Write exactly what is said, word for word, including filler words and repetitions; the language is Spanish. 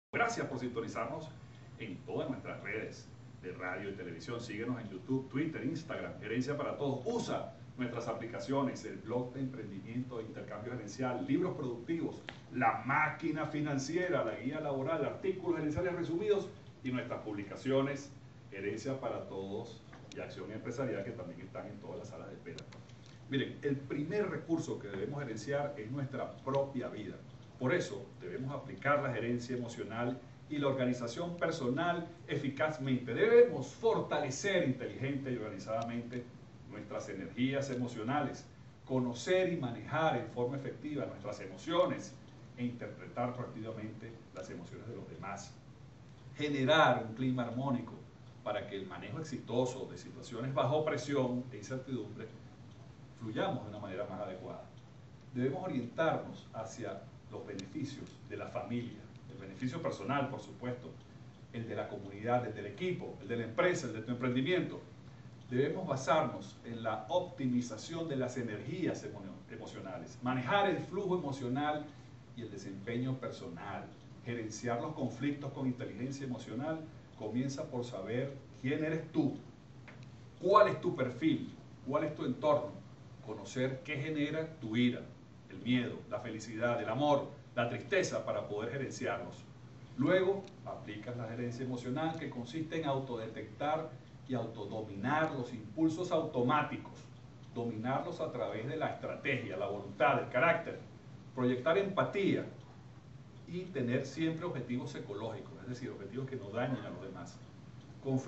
Gracias por sintonizarnos en todas nuestras redes de radio y televisión. Síguenos en YouTube, Twitter, Instagram, Gerencia para Todos. Usa nuestras aplicaciones, el blog de emprendimiento e intercambio gerencial, libros productivos, la máquina financiera, la guía laboral, artículos gerenciales resumidos y nuestras publicaciones Gerencia para Todos y Acción Empresarial, que también están en todas las salas de espera. Miren, el primer recurso que debemos gerenciar es nuestra propia vida. Por eso debemos aplicar la gerencia emocional y la organización personal eficazmente. Debemos fortalecer inteligente y organizadamente nuestras energías emocionales, conocer y manejar en forma efectiva nuestras emociones e interpretar proactivamente las emociones de los demás. Generar un clima armónico para que el manejo exitoso de situaciones bajo presión e incertidumbre fluyamos de una manera más adecuada. Debemos orientarnos hacia los beneficios de la familia, el beneficio personal, por supuesto, el de la comunidad, el del equipo, el de la empresa, el de tu emprendimiento. Debemos basarnos en la optimización de las energías emo emocionales, manejar el flujo emocional y el desempeño personal, gerenciar los conflictos con inteligencia emocional. Comienza por saber quién eres tú, cuál es tu perfil, cuál es tu entorno, conocer qué genera tu ira, el miedo, la felicidad, el amor, la tristeza, para poder gerenciarlos. Luego aplicas la gerencia emocional, que consiste en autodetectar y autodominar los impulsos automáticos, dominarlos a través de la estrategia, la voluntad, el carácter, proyectar empatía y tener siempre objetivos ecológicos, es decir, objetivos que no dañen a los demás.